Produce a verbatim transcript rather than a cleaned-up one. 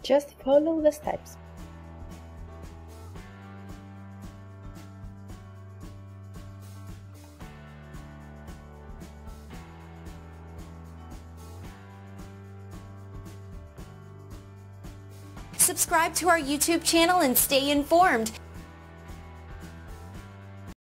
Just follow the steps. Subscribe to our YouTube channel and stay informed.